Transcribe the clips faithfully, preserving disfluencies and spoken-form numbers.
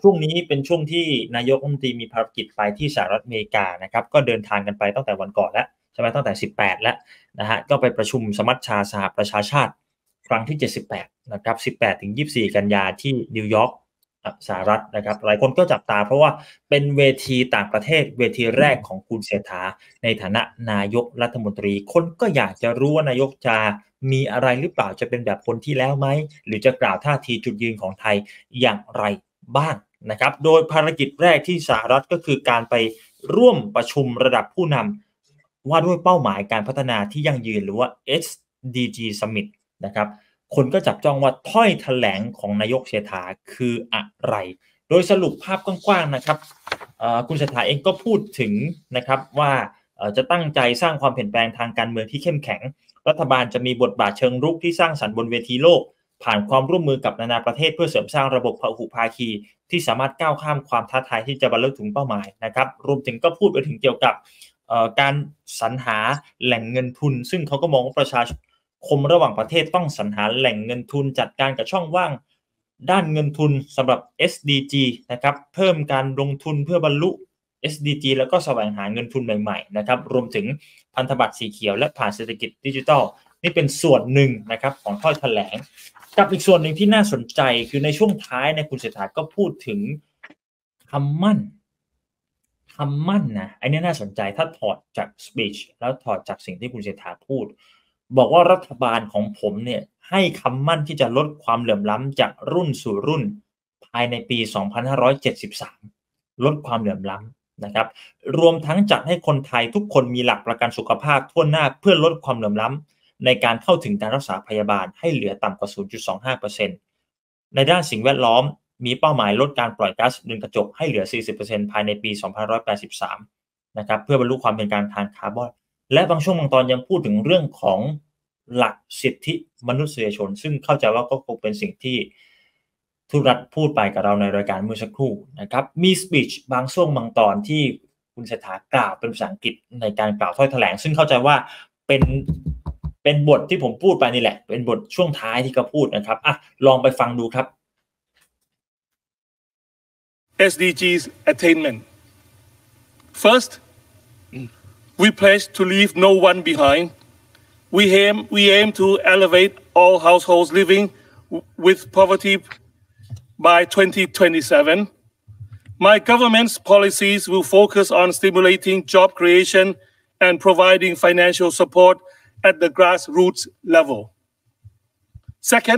ช่วงนี้เป็นช่วงที่นายกรัฐมนตรีมีภารกิจไปที่สหรัฐอเมริกานะครับก็เดินทางกันไปตั้งแต่วันก่อนแล้วใช่ไหมตั้งแต่สิบแปดแล้วนะฮะก็ไปประชุมสมัชชาสหประชาชาติครั้งที่เจ็ดสิบแปดนะครับสิบแปดถึงยี่สิบสี่กันยาที่นิวยอร์กสหรัฐนะครับหลายคนก็จับตาเพราะว่าเป็นเวทีต่างประเทศเวทีแรกของคุณเศรษฐาในฐานะนายกรัฐมนตรีคนก็อยากจะรู้ว่านายกจะมีอะไรหรือเปล่าจะเป็นแบบคนที่แล้วไหมหรือจะกล่าวท่าทีจุดยืนของไทยอย่างไรบ้างนะครับโดยภารกิจแรกที่สหรัฐก็คือการไปร่วมประชุมระดับผู้นำว่าด้วยเป้าหมายการพัฒนาที่ยั่งยืนหรือว่า เอส ดี จี Summit นะครับคนก็จับจ้องว่าถ้อยแถลงของนายกเศรษฐาคืออะไรโดยสรุปภาพกว้างๆนะครับคุณเศรษฐาเองก็พูดถึงนะครับว่าจะตั้งใจสร้างความเปลี่ยนแปลงทางการเมืองที่เข้มแข็งรัฐบาลจะมีบทบาทเชิงรุกที่สร้างสรรค์บนเวทีโลกผ่านความร่วมมือกับนานาประเทศเพื่อเสริมสร้างระบบพหุภาคีที่สามารถก้าวข้ามความท้าทายที่จะบรรลุถึงเป้าหมายนะครับรวมถึงก็พูดไปถึงเกี่ยวกับการสรรหาแหล่งเงินทุนซึ่งเขาก็มองว่าประชาคมระหว่างประเทศต้องสรรหาแหล่งเงินทุนจัดการกับช่องว่างด้านเงินทุนสำหรับ เอส ดี จี นะครับเพิ่มการลงทุนเพื่อบรรลุ เอส ดี จี แล้วก็แสวงหาเงินทุนใหม่ๆนะครับรวมถึงพันธบัตรสีเขียวและผ่านเศรษฐกิจดิจิทัลนี่เป็นส่วนหนึ่งนะครับของถ้อยแถลงกับอีกส่วนหนึ่งที่น่าสนใจคือในช่วงท้ายในคุณเศรษฐาก็พูดถึงคำมั่นคำมั่นนะอันนี้น่าสนใจถ้าถอดจาก speech แล้วถอดจากสิ่งที่คุณเศรษฐาพูดบอกว่ารัฐบาลของผมเนี่ยให้คำมั่นที่จะลดความเหลื่อมล้ำจากรุ่นสู่รุ่นภายในปีสองพันห้าร้อยเจ็ดสิบสามลดความเหลื่อมล้ำนะครับรวมทั้งจัดให้คนไทยทุกคนมีหลักประกันสุขภาพทั่วหน้าเพื่อลดความเหลื่อมล้ำในการเข้าถึงการรักษาพยาบาลให้เหลือต่ำกว่า ศูนย์จุดสองห้าเปอร์เซ็นต์ ในด้านสิ่งแวดล้อมมีเป้าหมายลดการปล่อยก๊าซเรือนกระจกให้เหลือ สี่สิบเปอร์เซ็นต์ ภายในปีสองพันห้าร้อยแปดสิบสามนะครับเพื่อบรรลุความเป็นกลางทางคาร์บอนและบางช่วงบางตอนยังพูดถึงเรื่องของหลักสิทธิมนุษยชนซึ่งเข้าใจว่าก็คงเป็นสิ่งที่ทุกรัฐพูดไปกับเราในรายการเมื่อสักครู่นะครับมีสปีชบางช่วงบางตอนที่คุณเศรษฐากล่าวเป็นภาษาอังกฤษในการกล่าวถ้อยแถลงซึ่งเข้าใจว่าเป็นเป็นบทที่ผมพูดไปนี่แหละเป็นบทช่วงท้ายที่เขาพูดนะครับอ่ะลองไปฟังดูครับเอส ดี จี attainment first we pledge to leave no one behind we aim we aim to elevate all households living with poverty by twenty twenty-seven my government's policies will focus on stimulating job creation and providing financial support at the grassroots level. Second,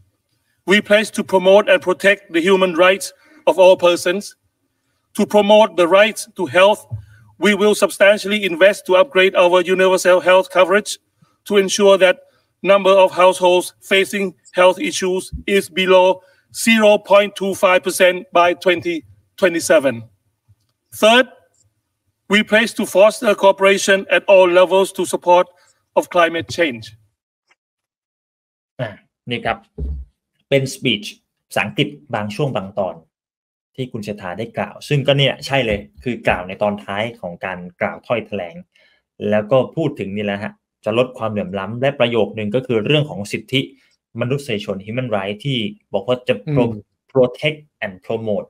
we pledge to promote and protect the human rights of all persons. To promote the right to health, we will substantially invest to upgrade our universal health coverage to ensure that number of households facing health issues is below zero point two five percent by twenty twenty-seven. Third, we pledge to foster cooperation at all levels to support of climate change อ่านี่ครับเป็นสปีชภาษาอังกฤษบางช่วงบางตอนที่คุณเศรษฐาได้กล่าวซึ่งก็เนี่ยใช่เลยคือกล่าวในตอนท้ายของการกล่าวถ้อยแถลงแล้วก็พูดถึงนี่แหละฮะจะลดความเหลื่อมล้ำและประโยคนึงก็คือเรื่องของสิทธิมนุษยชน human right ที่บอกว่าจะ protect and promote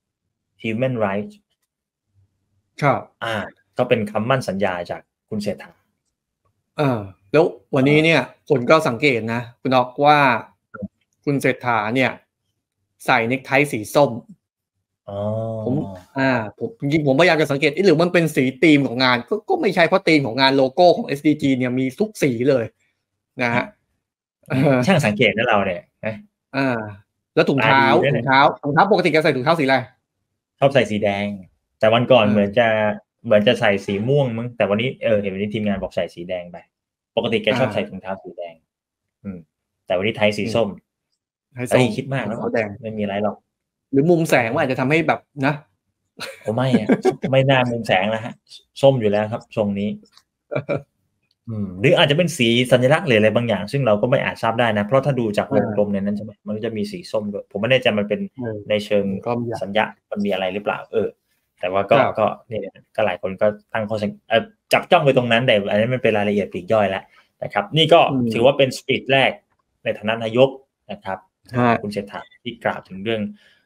human rights ครับอ่าก็เป็นคำมั่นสัญญาจากคุณเศรษฐาเออแล้ววันนี้เนี่ยคนก็สังเกตนะคุณนอกว่าคุณเศรษฐาเนี่ยใส่เนคไทสีส้มอ๋อผมอ่าผมจริงๆผมพยายามจะสังเกตหรือมันเป็นสีธีมของงานก็ก็ไม่ใช่เพราะธีมของงานโลโก้ของ เอส ดี จี เนี่ยมีทุกสีเลยนะฮะช่างสังเกตนะเราเนี่ยอ่าแล้วถุงเท้าถุงเท้าถุงเท้าปกติแกใส่ถุงเท้าสีอะไรชอบใส่สีแดงแต่วันก่อนเหมือนจะเหมือนจะใส่สีม่วงมั้งแต่วันนี้เออเห็นวันนี้ทีมงานบอกใส่สีแดงไปปกติแกชอบใส่ถุงเท้าสีแดงอืมแต่วันนี้ไทยสีส้มไทยคิดมากแล้วไม่มีอะไรหรอกหรือมุมแสงว่าอาจจะทำให้แบบนะโอ้ไม่อ่ะไม่น่ามุมแสงแล้วฮะส้มอยู่แล้วครับทรงนี้อืมหรืออาจจะเป็นสีสัญลักษณ์หรืออะไรบางอย่างซึ่งเราก็ไม่อาจทราบได้นะเพราะถ้าดูจากวงกลมในนั้นใช่ไหมมันก็จะมีสีส้มด้วยผมไม่แน่ใจมันเป็นในเชิงสัญญามันมีอะไรหรือเปล่าเออแต่ว่าก็ก็นี่ก็หลายคนก็ตั้งข้อสังเกตจับจ้องไปตรงนั้นแต่อันนี้มันเป็นรายละเอียดปลีกย่อยแล้วนะครับนี่ก็ถือว่าเป็นสปีดแรกในฐานะนายกนะครับคุณเศรษฐาที่กล่าวถึงเรื่อง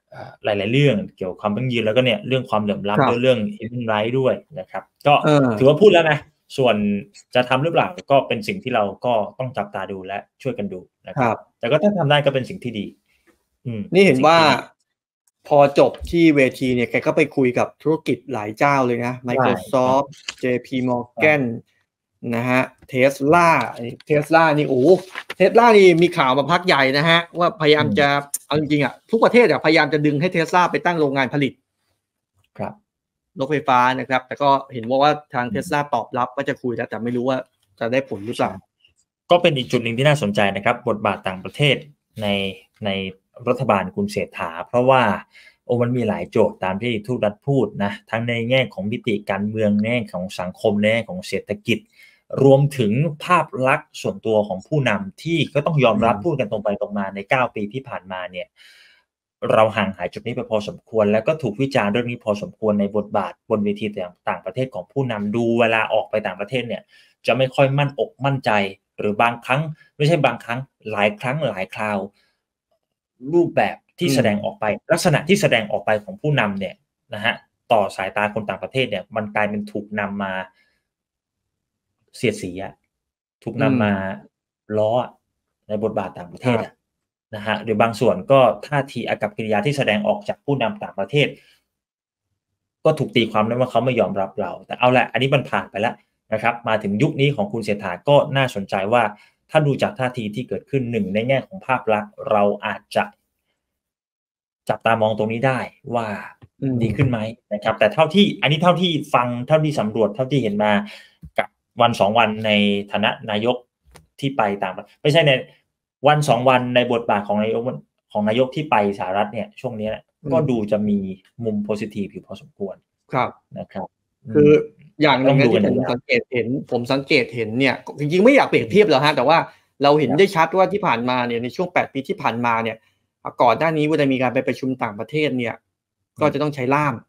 หลายๆเรื่องเกี่ยวกับความยั่งยืนแล้วก็เนี่ยเรื่องความเหลื่อมล้ำด้วยเรื่อง human rights ด้วยนะครับก็ถือว่าพูดแล้วนะส่วนจะทำหรือเปล่าก็เป็นสิ่งที่เราก็ต้องจับตาดูและช่วยกันดูนะครับแต่ก็ถ้าทำได้ก็เป็นสิ่งที่ดีนี่เห็นว่าพอจบที่เวทีเนี่ยแกก็ไปคุยกับธุรกิจหลายเจ้าเลยนะ Microsoft เจ พี Morgan นะฮะ Tesla Tesla นี่โอ้Tesla นี่มีข่าวมาพักใหญ่นะฮะว่าพยายามจะเอาจริงๆอ่ะทุกประเทศอ่ะพยายามจะดึงให้ Tesla ไปตั้งโรงงานผลิตครับรถไฟฟ้านะครับแต่ก็เห็นว่าทาง Tesla ตอบรับว่าจะคุยแล้วแต่ไม่รู้ว่าจะได้ผลหรือเปล่าก็เป็นอีกจุดหนึ่งที่น่าสนใจนะครับบทบาทต่างประเทศในในรัฐบาลคุณเศรษฐาเพราะว่าโอ้มันมีหลายโจทย์ตามที่ทุกรัฐพูดนะทั้งในแง่ของมิติการเมืองแง่ของสังคมแง่ของเศรษฐกิจรวมถึงภาพลักษณ์ส่วนตัวของผู้นำที่ก็ต้องยอมรับพูดกันตรงไปตรงมาในเก้าปีที่ผ่านมาเนี่ยเราห่างหายจุดนี้ไปพอสมควรแล้วก็ถูกวิจารณ์เรื่องนี้พอสมควรในบทบาทบนเวทีต่างประเทศของผู้นำดูเวลาออกไปต่างประเทศเนี่ยจะไม่ค่อยมั่นอกมั่นใจหรือบางครั้งไม่ใช่บางครั้งหลายครั้งหลายคราวรูปแบบที่แสดงออกไปลักษณะที่แสดงออกไปของผู้นำเนี่ยนะฮะต่อสายตาคนต่างประเทศเนี่ยมันกลายเป็นถูกนำมาเสียดสีอ่ะถูกนำมาล้อในบทบาทต่างประเทศอ่ะนะฮะหรือบางส่วนก็ท่าทีอากัปกิริยาที่แสดงออกจากผู้นำต่างประเทศก็ถูกตีความได้ว่าเขาไม่ยอมรับเราแต่เอาละอันนี้มันผ่านไปแล้วนะครับมาถึงยุคนี้ของคุณเศรษฐาก็น่าสนใจว่าถ้าดูจากท่าทีที่เกิดขึ้นหนึ่งในแง่ของภาพลักษณ์เราอาจจะจับตามองตรงนี้ได้ว่าดีขึ้นไหมนะครับแต่เท่าที่อันนี้เท่าที่ฟังเท่าที่สำรวจเท่าที่เห็นมากับวันสองวันในฐานะนายกที่ไปต่างไม่ใช่ในวันสองวันในบทบาทของนายกของนายกที่ไปสหรัฐเนี่ยช่วงนี้ก็ดูจะมีมุมโพสิทีฟอยู่พอสมควรครับนะครับคืออย่างนึงที่ผมสังเกตเห็นผมสังเกตเห็นเนี่ยจริงๆไม่อยากเปรียบเทียบหรอกฮะแต่ว่าเราเห็นได้ชัดว่าที่ผ่านมาเนี่ยในช่วงแปดปีที่ผ่านมาเนี่ยก่อนหน้านี้เวลามีการไปประชุมต่างประเทศเนี่ยก็จะต้องใช้ล่าม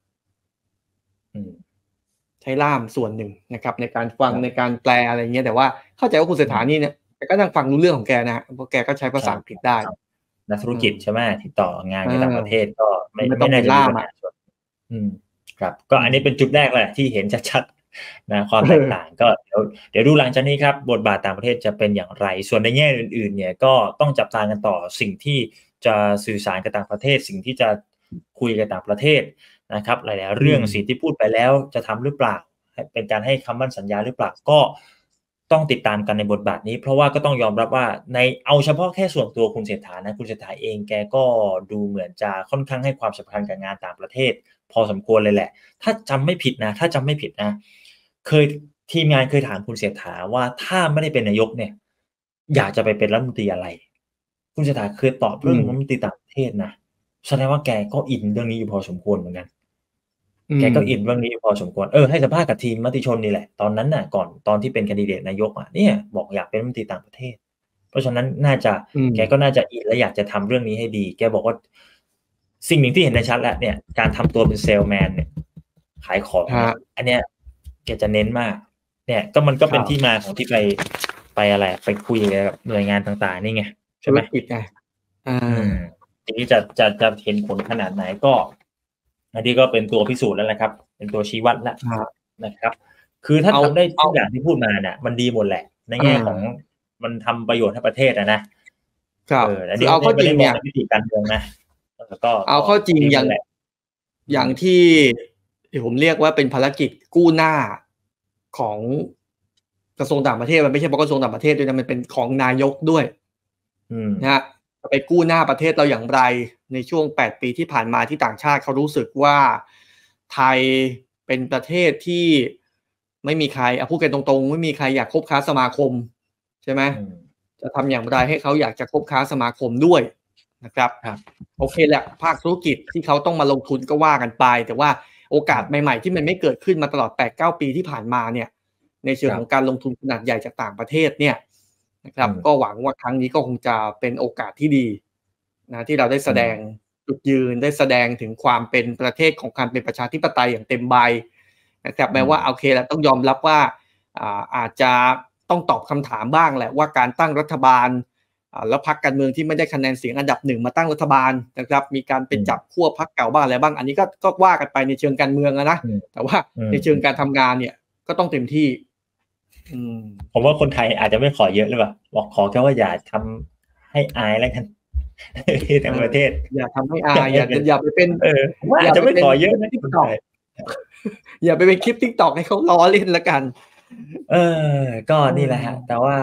ใช้ล่ามส่วนหนึ่งนะครับในการฟังในการแปลอะไรเงี้ยแต่ว่าเข้าใจว่าคุณเศรษฐานี่เนี่ยแกก็นั่งฟังรู้เรื่องของแกนะเพราะแกก็ใช้ภาษาอังกฤษได้นักธุรกิจใช่ไหมที่ต่องานในต่างประเทศก็ไม่ไม่ต้องมีล่ามอ่ะอืมครับก็อันนี้เป็นจุดแรกแหละที่เห็นชัดๆนะความแตกต่างก็เดี๋ยวเดี๋ยวดูหลังจากนี้ครับบทบาทต่างประเทศจะเป็นอย่างไรส่วนในแง่อื่นๆเนี่ยก็ต้องจับตากันต่อสิ่งที่จะสื่อสารกับต่างประเทศสิ่งที่จะคุยกับต่างประเทศนะครับหลายๆเรื่องสิ่งที่พูดไปแล้วจะทำหรือเปล่าเป็นการให้คำมั่นสัญญาหรือเปล่าก็ต้องติดตามกันในบทบาทนี้เพราะว่าก็ต้องยอมรับว่าในเอาเฉพาะแค่ส่วนตัวคุณเศรษฐานะคุณเศรษฐาเองแกก็ดูเหมือนจะค่อนข้างให้ความสำคัญกับงานต่างประเทศพอสมควรเลยแหละถ้าจำไม่ผิดนะถ้าจำไม่ผิดนะเคยทีมงานเคยถามคุณเศรษฐาว่าถ้าไม่ได้เป็นนายกเนี่ยอยากจะไปเป็นรัฐมนตรีอะไรคุณเศรษฐาเคยตอบเรื่องรัฐมนตรีต่างประเทศนะแสดงว่าแกก็อินเรื่องนี้อยู่พอสมควรเหมือนกันแกก็อินเรื่องนี้พอสมควรเออให้สัมภาษณ์กับทีมมติชนนี่แหละตอนนั้นน่ะก่อนตอนที่เป็นแคนดิเดตนายกอ่ะเนี่ยบอกอยากเป็นรัฐมนตรีต่างประเทศเพราะฉะนั้นน่าจะแกก็น่าจะอินและอยากจะทำเรื่องนี้ให้ดีแกบอกว่าสิ่งหนึ่งที่เห็นได้ชัดแล้วเนี่ยการทำตัวเป็นเซลแมนเนี่ยขายของอันเนี้ยแกจะเน้นมากเนี่ยก็มันก็เป็นที่มาของที่ไปไปอะไรไปคุยกับหน่วยงานต่างๆนี่ไงใช่ไหมปิดไงอ่าทีนี้จะจะจะเห็นผลขนาดไหนก็อันนี้ก็เป็นตัวพิสูจน์แล้วนะครับเป็นตัวชี้วัดแล้วนะครับคือถ้าทำได้ทุกอย่างที่พูดมาเนี่ยมันดีหมดแหละในแง่ของมันทำประโยชน์ให้ประเทศนะนะครับเอออันนี้เอาเข้าจริงเนี่ยวิธีการเมืองนะแล้วก็เอาเข้าจริงอย่างอย่างที่ผมเรียกว่าเป็นภารกิจกู้หน้าของกระทรวงต่างประเทศมันไม่ใช่เพราะกระทรวงต่างประเทศด้วยนะมันเป็นของนายกด้วยนะฮะไปกู้หน้าประเทศเราอย่างไรในช่วงแปดปีที่ผ่านมาที่ต่างชาติเขารู้สึกว่าไทยเป็นประเทศที่ไม่มีใครเอาพูดกันตรงๆไม่มีใครอยากคบค้าสมาคมใช่ไหมจะทำอย่างไรให้เขาอยากจะคบค้าสมาคมด้วยนะครับโอเคแหละภาคธุรกิจที่เขาต้องมาลงทุนก็ว่ากันไปแต่ว่าโอกาสใหม่ๆที่มันไม่เกิดขึ้นมาตลอด แปดเก้า ปีที่ผ่านมาเนี่ยในเชิงของการลงทุนขนาดใหญ่จากต่างประเทศเนี่ยนะครับก็หวังว่าครั้งนี้ก็คงจะเป็นโอกาสที่ดีนะที่เราได้แสดงจุดยืนได้แสดงถึงความเป็นประเทศของการเป็นประชาธิปไตยอย่างเต็มใบนะครับแม้ว่าโอเคแล้วต้องยอมรับว่าอ่าอาจจะต้องตอบคำถามบ้างแหละว่าการตั้งรัฐบาลอ่าแล้วพรรคการเมืองที่ไม่ได้คะแนนเสียงอันดับหนึ่งมาตั้งรัฐบาลนะครับมีการไปจับขั้วพรรคเก่าบ้างอะไรบ้างอันนี้ก็ก็ว่ากันไปในเชิงการเมืองนะแต่ว่าในเชิงการทำงานเนี่ยก็ต้องเต็มที่ผมว่าคนไทยอาจจะไม่ขอเยอะหรือเปล่าบอกขอแค่ว่าอย่าทำให้อายแล้วกันที่ต่างประเทศอย่าทำให้อายอย่าอย่าไปเป็นเออว่าอาจจะไม่ขอเยอะนะที่คนไทยอย่าไปเป็นคลิป TikTok ให้เขาล้อเล่นละกันเออก็นี่แหละฮะแต่ว่า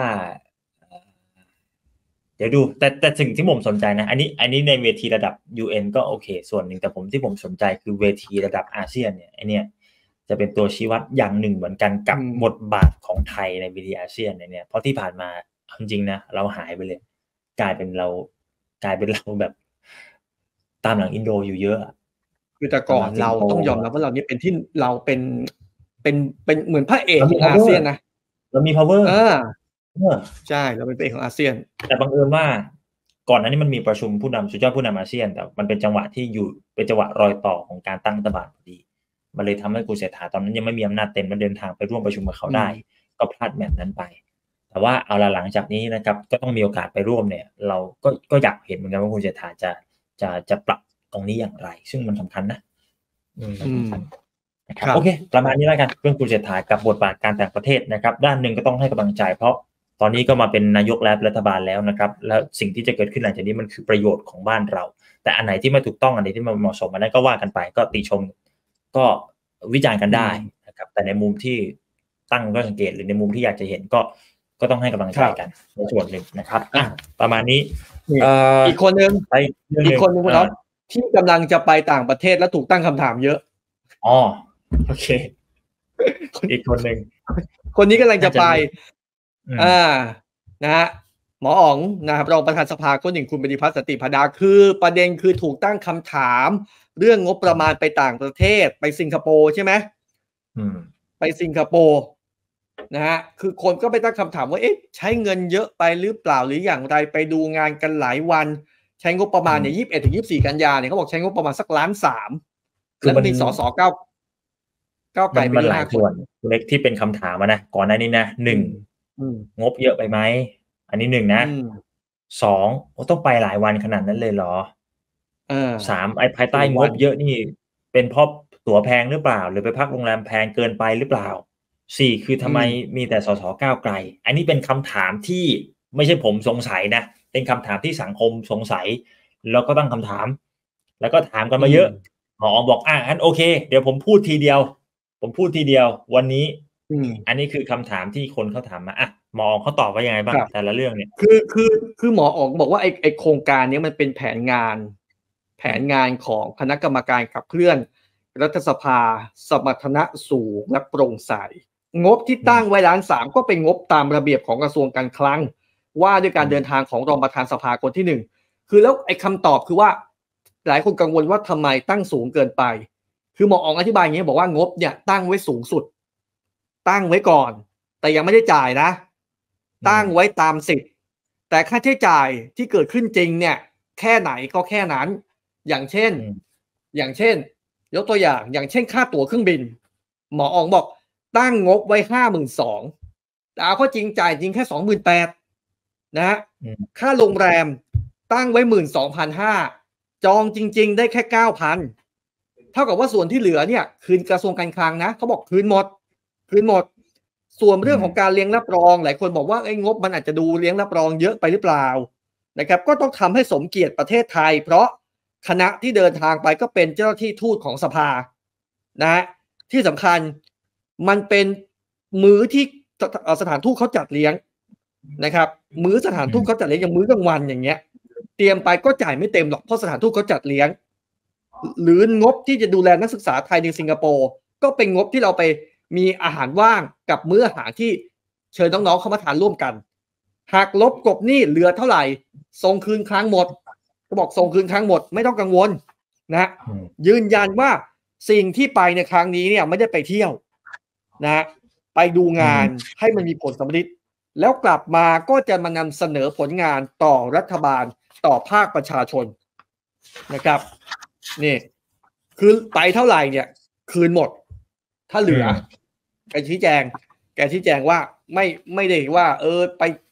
เดี๋ยวดูแต่แต่สิ่งที่ผมสนใจนะอันนี้อันนี้ในเวทีระดับ ยู เอ็น ก็โอเคส่วนหนึ่งแต่ผมที่ผมสนใจคือเวทีระดับอาเซียนเนี่ยไอเนี่ยจะเป็นตัวชี้วัดอย่างหนึ่งเหมือนกันกับบทบาทของไทยในเวทีอาเซียนเนี่ยเพราะที่ผ่านมาจริงๆนะเราหายไปเลยกลายเป็นเรากลายเป็นเราแบบตามหลังอินโดอยู่เยอะคือแต่ก่อนเราต้องยอมรับว่าเรานี่เป็นที่เราเป็นเป็นเป็นเหมือนพระเอกของอาเซียนนะเรามี power เออใช่เราเป็นพระเอกของอาเซียนแต่บังเอิญว่าก่อนหน้านี้มันมีประชุมผู้นำสุดยอดผู้นำอาเซียนแต่มันเป็นจังหวะที่อยู่เป็นจังหวะรอยต่อของการตั้งรัฐบาลพอดีมันเลยทำให้คุณเศรษฐาตอนนั้นยังไม่มีอำนาจเต็มมาเดินทางไปร่วมประชุมกับเขาได้ก็พลาดแมตช์นั้นไปแต่ว่าเอาละหลังจากนี้นะครับก็ต้องมีโอกาสไปร่วมเนี่ยเราก็ก็อยากเห็นเหมือนกันว่าคุณเศรษฐาจะจะจะปรับตรงนี้อย่างไรซึ่งมันสำคัญนะอืมนะครับโอเคประมาณนี้แล้วกันเรื่องคุณเศรษฐากับบทบาทการต่างประเทศนะครับด้านหนึ่งก็ต้องให้กำลังใจเพราะตอนนี้ก็มาเป็นนายกและรัฐบาลแล้วนะครับแล้วสิ่งที่จะเกิดขึ้นหลังจากนี้มันคือประโยชน์ของบ้านเราแต่อันไหนที่ไม่ถูกต้องอันไหนที่ไม่เหมาะสมอันนั้นก็ว่ากันไปก็ติชมก็วิจารณ์กันได้นะครับแต่ในมุมที่ตั้งก็สังเกตหรือในมุมที่อยากจะเห็นก็ก็ต้องให้กำลังใจกันในส่วนหนึ่งนะครับอ่ะประมาณนี้อีกคนนึงอีกคนนึงครับที่กำลังจะไปต่างประเทศแล้วถูกตั้งคำถามเยอะอ๋อโอเคอีกคนนึงคนนี้กำลังจะไปอ่านะฮะหมออ๋องนะครับรองประธานสภาคนหนึ่งคุณปฏิพัฒน์สันติพดาคือประเด็นคือถูกตั้งคำถามเรื่องงบประมาณไปต่างประเทศไปสิงคโปร์ใช่ไหมไปสิงคโปร์นะฮะคือคนก็ไปตั้งคำถามว่าเอ๊ะใช้เงินเยอะไปหรือเปล่าหรืออย่างไรไปดูงานกันหลายวันใช้งบประมาณเนี่ยยี่สิบเอ็ดถึงยี่สิบสี่กันยาเนี่ยเขาบอกใช้งบประมาณสักล้านสามแล้วมีสสเก้าเก้าไกลไปหลายส่วนเล็กที่เป็นคำถามนะก่อนหน้านี้นะหนึ่งงบเยอะไปไหมอันนี้หนึ่งนะสองต้องไปหลายวันขนาดนั้นเลยเหรอสามไอ้ภายใต้งบเยอะนี่เป็นเพราะตั๋วแพงหรือเปล่าหรือไปพักโรงแรมแพงเกินไปหรือเปล่าสี่คือทำไมมีแต่สสก้าวไกลอันนี้เป็นคำถามที่ไม่ใช่ผมสงสัยนะเป็นคำถามที่สังคมสงสัยแล้วก็ตั้งคำถามแล้วก็ถามกันมาเยอะหมอบอกอ่ะงั้นโอเคเดี๋ยวผมพูดทีเดียวผมพูดทีเดียววันนี้อันนี้คือคำถามที่คนเขาถามมาอ่ะหมอเขาตอบว่ายังไงบ้างแต่ละเรื่องเนี่ยคือคือคือหมออ๋องบอกว่าไอ้ไอ้โครงการนี้มันเป็นแผนงานแผนงานของคณะกรรมการขับเคลื่อนรัฐสภาสมรรถนะสูงและโปร่งใสงบที่ตั้งไว้ล้านสามก็เป็นงบตามระเบียบของกระทรวงการคลังว่าด้วยการเดินทางของรองประธานสภาคนที่หนึ่งคือแล้วไอ้คำตอบคือว่าหลายคนกังวลว่าทำไมตั้งสูงเกินไปคือหมออ๋องอธิบายอย่างนี้บอกว่างบเนี่ยตั้งไว้สูงสุดตั้งไว้ก่อนแต่ยังไม่ได้จ่ายนะตั้งไว้ตามสิทธิ์แต่ค่าใช้จ่ายที่เกิดขึ้นจริงเนี่ยแค่ไหนก็แค่นั้นอย่างเช่นอย่างเช่นยกตัวอย่างอย่างเช่นค่าตั๋วเครื่องบินหมออ๋องบอกตั้งงบไว้ห้าหมื่นสองแต่เอาเข้าจริงจ่ายจริงแค่สองหมื่นแปดนะฮะค่าโรงแรมตั้งไว้หมื่นสองพันห้าจองจริงๆได้แค่เก้าพันเท่ากับว่าส่วนที่เหลือเนี่ยคืนกระทรวงการคลังนะเขาบอกคืนหมดคืนหมดส่วนเรื่องของการเลี้ยงรับรองหลายคนบอกว่าไอ้งบมันอาจจะดูเลี้ยงรับรองเยอะไปหรือเปล่านะครับก็ต้องทำให้สมเกียรติประเทศไทยเพราะคณะที่เดินทางไปก็เป็นเจ้าหน้าที่ทูตของสภานะฮะที่สำคัญมันเป็นมื้อที่สถานทูตเขาจัดเลี้ยงนะครับมื้อสถานทูตเขาจัดเลี้ยงอย่างมื้อกลางวันอย่างเงี้ยเตรียมไปก็จ่ายไม่เต็มหรอกเพราะสถานทูตเขาจัดเลี้ยงหรืองบที่จะดูแลนักศึกษาไทยในสิงคโปร์ก็เป็นงบที่เราไปมีอาหารว่างกับมื้ออาหารที่เชิญน้องๆเข้ามาทานร่วมกันหากลบกบหนี้เหลือเท่าไหร่ส่งคืนครั้งหมดก็บอกส่งคืนครั้งหมดไม่ต้องกังวลนะยืนยันว่าสิ่งที่ไปในครั้งนี้เนี่ยไม่ได้ไปเที่ยวนะไปดูงานให้มันมีผลสำเร็จแล้วกลับมาก็จะมานำเสนอผลงานต่อรัฐบาลต่อภาคประชาชนนะครับนี่คือไปเท่าไหร่เนี่ยคืนหมดถ้าเหลือแกชี้แจงแกชี้แจงว่าไม่ไม่ได้ว่าเออไป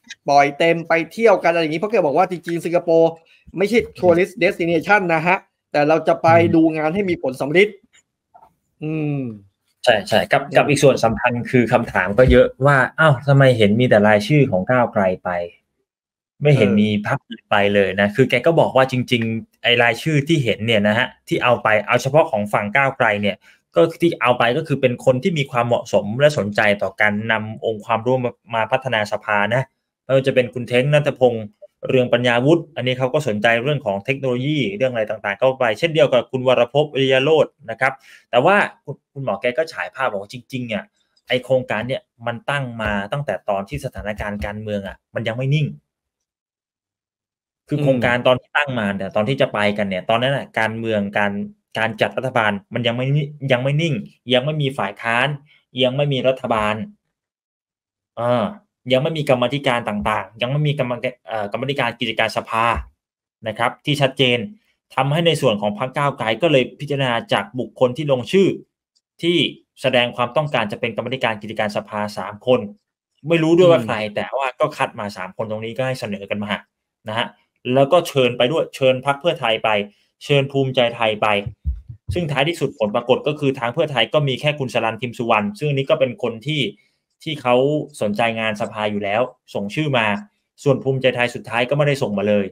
ปล่อยเต็มไปเที่ยวกันอะไรอย่างนี้เพราะแกบอกว่าจริงๆสิงคโปร์ไม่ใช่ tourist destination นะฮะแต่เราจะไปดูงานให้มีผลสำฤทธิ์อืมใช่ใช่กับกับอีกส่วนสำคัญคือคำถามก็เยอะว่าอ้าวทำไมเห็นมีแต่รายชื่อของก้าวไกลไปไม่เห็นมีพรรคอื่นไปเลยนะคือแกก็บอกว่าจริงๆไอ้รายชื่อที่เห็นเนี่ยนะฮะที่เอาไปเอาเฉพาะของฝั่งก้าวไกลเนี่ยก็ที่เอาไปก็คือเป็นคนที่มีความเหมาะสมและสนใจต่อการนำองค์ความรู้มาพัฒนาสภานะไม่ว่าจะเป็นคุณเท้งณัฐพงษ์เรืองปัญญาวุฒิอันนี้เขาก็สนใจเรื่องของเทคโนโลยีเรื่องอะไรต่างๆเข้าไปเช่นเดียวกับคุณวรภพวิริยโรจน์นะครับแต่ว่าคุณหมอแกก็ฉายภาพบอกว่าจริงๆเนี่ยไอโครงการเนี่ยมันตั้งมาตั้งแต่ตอนที่สถานการณ์การเมืองอ่ะมันยังไม่นิ่งคือโครงการตอนที่ตั้งมาเนี่ยตอนที่จะไปกันเนี่ยตอนนั้นน่ะการเมืองการการจัดรัฐบาลมันยังไม่ยังไม่นิ่งยังไม่มีฝ่ายค้านยังไม่มีรัฐบาลอ่ายังไม่มีกรรมาธิการต่างๆยังไม่มีกรรมเอ่อกรรมาธิการกิจการสภานะครับที่ชัดเจนทำให้ในส่วนของพรรคก้าวไกลก็เลยพิจารณาจากบุคคลที่ลงชื่อที่แสดงความต้องการจะเป็นกรรมาธิการกิจการสภาสามคนไม่รู้ด้วยว่าใครแต่ว่าก็คัดมาสามคนตรงนี้ก็ให้เสนอกันมานะฮะแล้วก็เชิญไปด้วยเชิญพรรคเพื่อไทยไปเชิญภูมิใจไทยไปซึ่งท้ายที่สุดผลปรากฏก็คือทางเพื่อไทยก็มีแค่คุณสรัญ ทิมสุวรรณซึ่งนี้ก็เป็นคนที่ที่เขาสนใจงานสภาอยู่แล้วส่งชื่อมาส่วนภูมิใจไทยสุดท้ายก็ไม่ได้ส่งมาเลย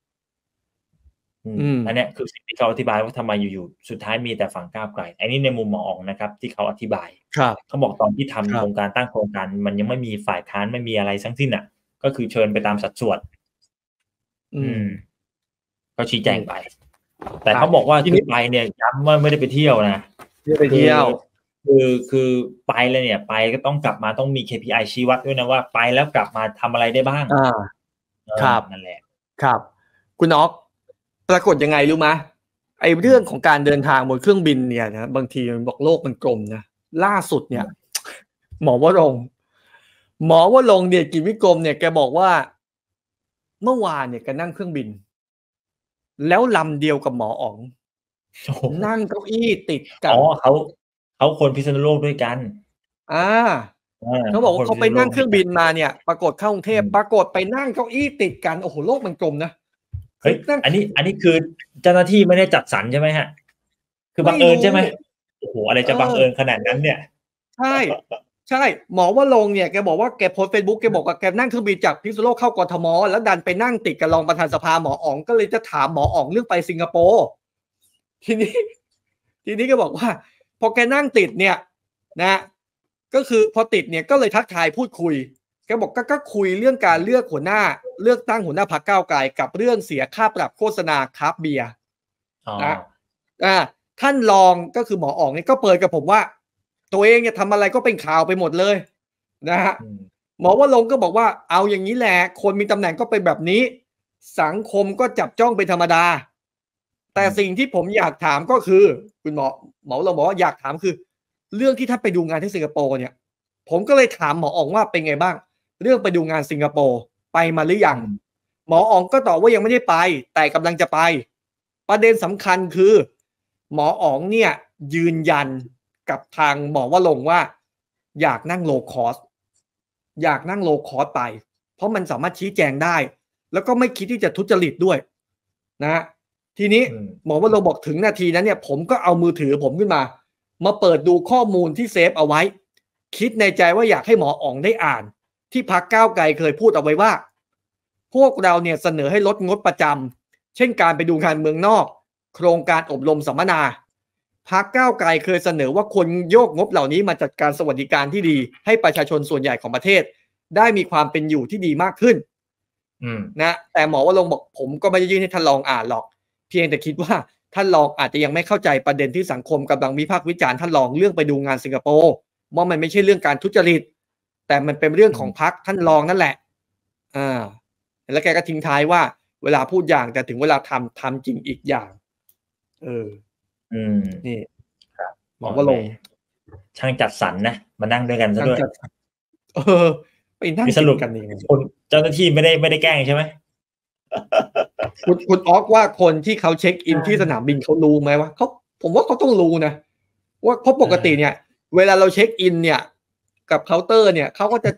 อืมอันนี้คือสิ่งที่เขาอธิบายว่าทำไมอยู่ๆสุดท้ายมีแต่ฝั่งก้าวไกลอันนี้ในมุมหมออ๋องนะครับที่เขาอธิบายเขาบอกตอนที่ทำโครงการตั้งโครงการมันยังไม่มีฝ่ายค้านไม่มีอะไรทั้งสิ้นอ่ะก็คือเชิญไปตามสัดส่วนอืมก็ชี้แจงไปแต่เขาบอกว่าที่ไปเนี่ยย้ำว่าไม่ได้ไปเที่ยวนะไม่ได้ไปเที่ยวคือคือไปเลยเนี่ยไปก็ต้องกลับมาต้องมี เค พี ไอ ชี้วัดด้วยนะว่าไปแล้วกลับมาทำอะไรได้บ้างอ่าครับนั่นแหละครับคุณอ๊อกปรากฏยังไงรู้ไหมไอ้เรื่องของการเดินทางบนเครื่องบินเนี่ยนะบางทีมันบอกโลกมันกลมนะล่าสุดเนี่ยหมอวรงค์หมอวรงค์เนี่ยกิจวิกรมเนี่ยแกบอกว่าเมื่อวานเนี่ยแกนั่งเครื่องบินแล้วลำเดียวกับหมออ๋องนั่งเก้าอี้ติดกันอ๋อเขาเขาคนพิษณุโลกด้วยกันอ่าเขาบอกว่าเขาไปนั่งเครื่องบินมาเนี่ยปรากฏเข้ากรุงเทพปรากฏไปนั่งเก้าอี้ติดกันโอ้โหโลกมันกลมนะเฮ้ยอันนี้อันนี้คือเจ้าหน้าที่ไม่ได้จัดสรรใช่ไหมฮะคือบังเอิญใช่ไหมโอ้โหอะไรจะบังเอิญขนาดนั้นเนี่ยใช่ใช่หมอว่าลงเนี่ยแกบอกว่าแกโพสเฟซบุ๊กแกบอกว่าแกนั่งเครื่องบินจากพิษณุโลกเข้ากทมแล้วดันไปนั่งติดกับรองประธานสภาหมออ๋องก็เลยจะถามหมออ๋องเรื่องไปสิงคโปร์ทีนี้ทีนี้ก็บอกว่าพอแกนั่งติดเนี่ยนะก็คือพอติดเนี่ยก็เลยทักทายพูดคุยแกบอกก็ก็คุยเรื่องการเลือกหัวหน้าเลือกตั้งหัวหน้าพรรคก้าวไกลกับเรื่องเสียค่าปรับโฆษณาคราฟเบียร์นะอ่าท่านรองก็คือหมออ๋องนี่ก็เปิดกับผมว่าตัวเองเนี่ยทำอะไรก็เป็นข่าวไปหมดเลยนะฮะหมอว่าลงก็บอกว่าเอาอย่างนี้แหละคนมีตำแหน่งก็เป็นแบบนี้สังคมก็จับจ้องเป็นธรรมดาแต่สิ่งที่ผมอยากถามก็คือคุณหมอหมอเราบอกว่าอยากถามคือเรื่องที่ท่านไปดูงานที่สิงคโปร์เนี่ยผมก็เลยถามหมออ๋องว่าเป็นไงบ้างเรื่องไปดูงานสิงคโปร์ไปมาหรือยังหมออ๋องก็ตอบว่ายังไม่ได้ไปแต่กำลังจะไปประเด็นสำคัญคือหมออ๋องเนี่ยยืนยันกับทางหมอว่าลงว่าอยากนั่งโลคอสอยากนั่งโลคอสไปเพราะมันสามารถชี้แจงได้แล้วก็ไม่คิดที่จะทุจริตด้วยนะทีนี้หมอว่าลงบอกถึงนาทีนั้นเนี่ยผมก็เอามือถือผมขึ้นมามาเปิดดูข้อมูลที่เซฟเอาไว้คิดในใจว่าอยากให้หมออ๋องได้อ่านที่พรรคก้าวไกลเคยพูดเอาไว้ว่าพวกเราเนี่ยเสนอให้ลดงบประจำเช่นการไปดูงานเมืองนอกโครงการอบรมสัมมนาพรรคก้าวไกลเคยเสนอว่าควรโยกงบเหล่านี้มาจัดการสวัสดิการที่ดีให้ประชาชนส่วนใหญ่ของประเทศได้มีความเป็นอยู่ที่ดีมากขึ้นนะแต่หมอว่าลงบอกผมก็ไม่ได้ยื่นให้ท่านรองอ่านหรอกเพียงแต่คิดว่าท่านรองอาจจะยังไม่เข้าใจประเด็นที่สังคมกำลังวิพากษ์วิจารณ์ท่านรองเรื่องไปดูงานสิงคโปร์ว่ามันไม่ใช่เรื่องการทุจริตแต่มันเป็นเรื่องของพรรคท่านรองนั่นแหละอ่าแล้วแกก็ทิ้งท้ายว่าเวลาพูดอย่างแต่ถึงเวลาทำทำจริงอีกอย่างเอออืมนี่ครับหมอว่าลงช่างจัดสรรนะมานั่งด้วยกันซะด้วยเออไปนั่งสรุปกันเองคนเจ้าหน้าที่ไม่ได้ไม่ได้แกล้งใช่ไหมคุณคุณออกว่าคนที่เขาเช็คอินที่สนามบินเขารู้ไหมว่าเขาผมว่าเขาต้องรู้นะว่าเพราะปกติเนี่ยเวลาเราเช็คอินเนี่ยกับเคาน์เตอร์เนี่ยเขาก็จะจัด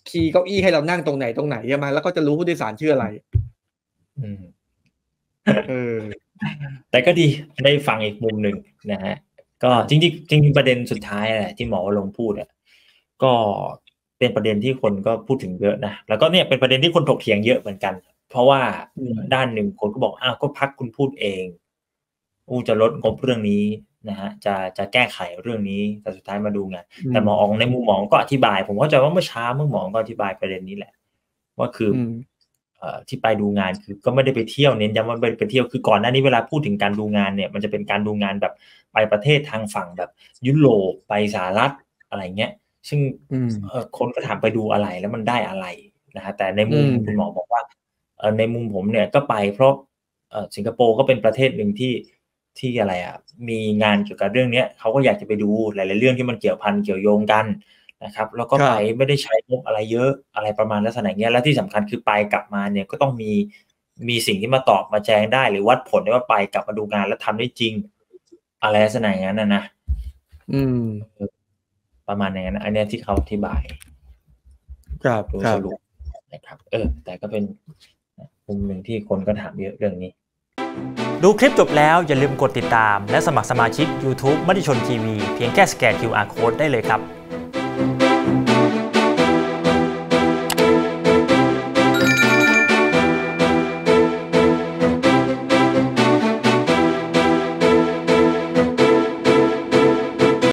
คีย์เก้าอี้ให้เรานั่งตรงไหนตรงไหนใช่ไหมแล้วก็จะรู้ผู้โดยสารชื่ออะไรอืมเออแต่ก็ดีได้ฟังอีกมุมหนึ่งนะฮะก็จริงๆจริงๆประเด็นสุดท้ายแหละที่หมอลงพูดอ่ะก็เป็นประเด็นที่คนก็พูดถึงเยอะนะแล้วก็เนี่ยเป็นประเด็นที่คนถกเถียงเยอะเหมือนกันเพราะว่าด้านหนึ่งคนก็บอกอ้าวก็พรรคคุณพูดเองอู้จะลดงบเรื่องนี้นะฮะจะจะแก้ไขเรื่องนี้แต่สุดท้ายมาดูไงแต่หมออองในมุมหมอก็อธิบายผมเข้าใจว่าเมื่อเช้าเมื่อหมอก็อธิบายประเด็นนี้แหละว่าคือเอ่อที่ไปดูงานคือก็ไม่ได้ไปเที่ยวเน้นย้ำว่าไปเที่ยวคือก่อนหน้านี้เวลาพูดถึงการดูงานเนี่ยมันจะเป็นการดูงานแบบไปประเทศทางฝั่งแบบยุโรปไปสหรัฐอะไรเงี้ยซึ่งเอ่อคนก็ถามไปดูอะไรแล้วมันได้อะไรนะฮะแต่ในมุมคุณหมอบอกว่าเอ่อในมุมผมเนี่ยก็ไปเพราะเอ่อสิงคโปร์ก็เป็นประเทศนึงที่ที่อะไรอ่ะมีงานเกี่ยวกับเรื่องนี้เขาก็อยากจะไปดูหลายๆเรื่องที่มันเกี่ยวพันเกี่ยวโยงกันนะครับแล้วก็ไปไม่ได้ใช้งบอะไรเยอะอะไรประมาณลักษณะเนี้ยและที่สำคัญคือไปกลับมาเนี่ยก็ต้องมีมีสิ่งที่มาตอบมาแจ้งได้หรือวัดผลได้ว่าไปกลับมาดูงานแล้วทำได้จริงอะไรลักษณะอย่างนั้นนะนะอืมประมาณอย่างนั้นอันนี้ที่เขาอธิบายครับโดยสรุปนะครับเออแต่ก็เป็นมุมหนึ่งที่คนก็ถามเยอะเรื่องนี้ดูคลิปจบแล้วอย่าลืมกดติดตามและสมัครสมาชิก YouTube มติชนทีวีเพียงแค่สแกน คิว อาร์ Code ได้เลยครับ